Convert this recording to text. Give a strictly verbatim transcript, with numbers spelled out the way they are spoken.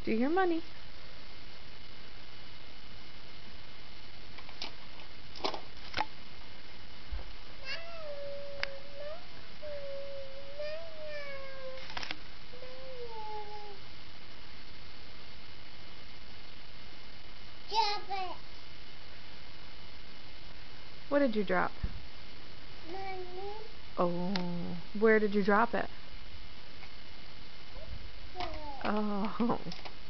Do your money. What did you drop? Money. Oh, where did you drop it? Yeah. Oh.